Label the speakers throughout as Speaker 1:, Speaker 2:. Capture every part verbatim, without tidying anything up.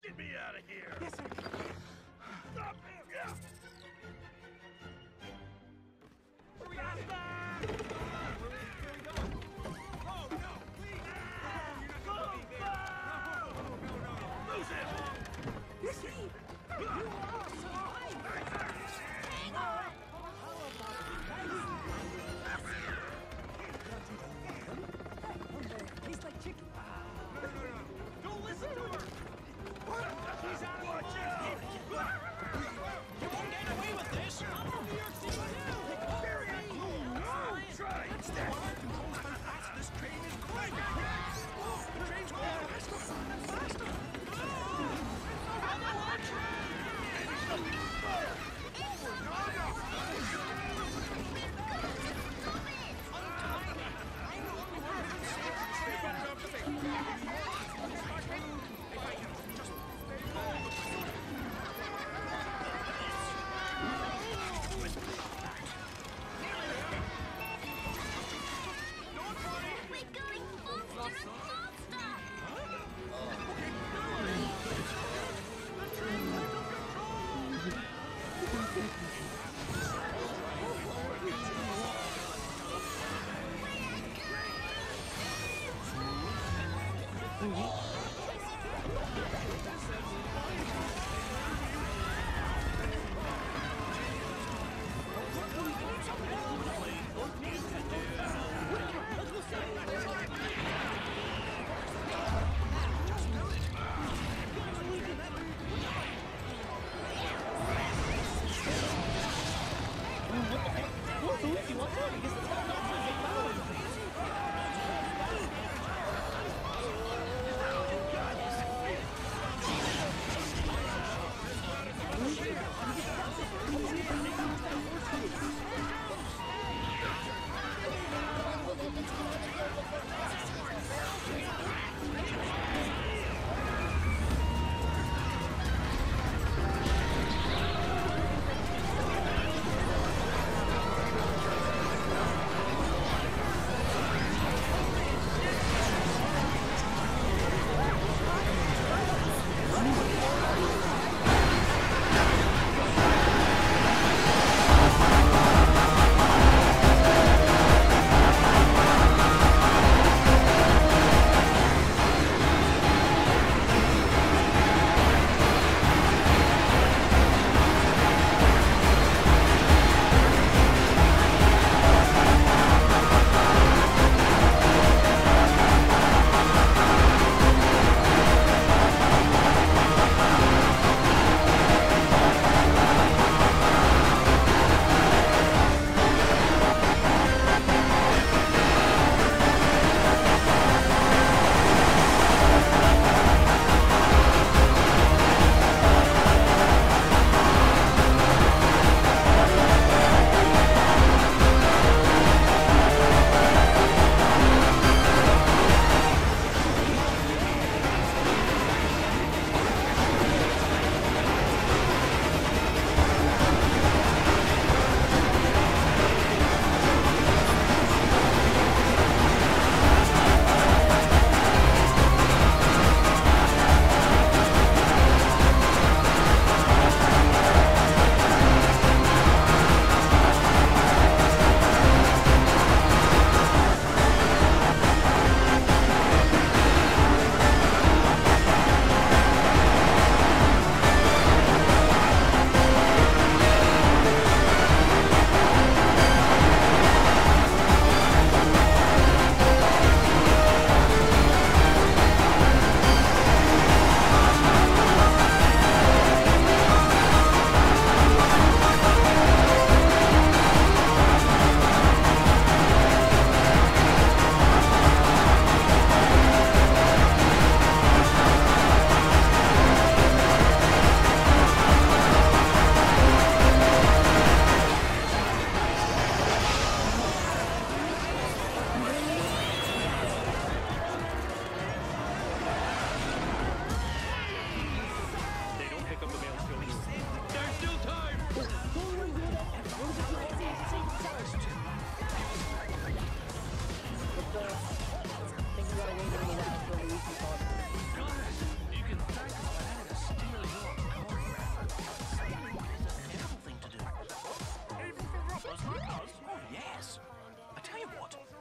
Speaker 1: Get me out of here!
Speaker 2: Yes, sir.
Speaker 1: Stop him! Yeah!
Speaker 2: Where we at? Where we going? Oh, no, please! No, you're not gonna be there. No, no, no, no.
Speaker 1: Lose him!
Speaker 2: Yes, he! You are surviving!
Speaker 3: Hang on!
Speaker 2: Tastes like chicken. No, no, no. Don't listen to her! She's out of the
Speaker 1: Watch out!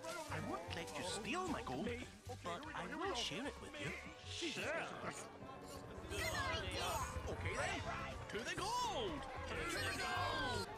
Speaker 3: I won't let you steal my gold, but I will share it with you.
Speaker 1: Sure.
Speaker 3: Okay then, to the gold! To the gold!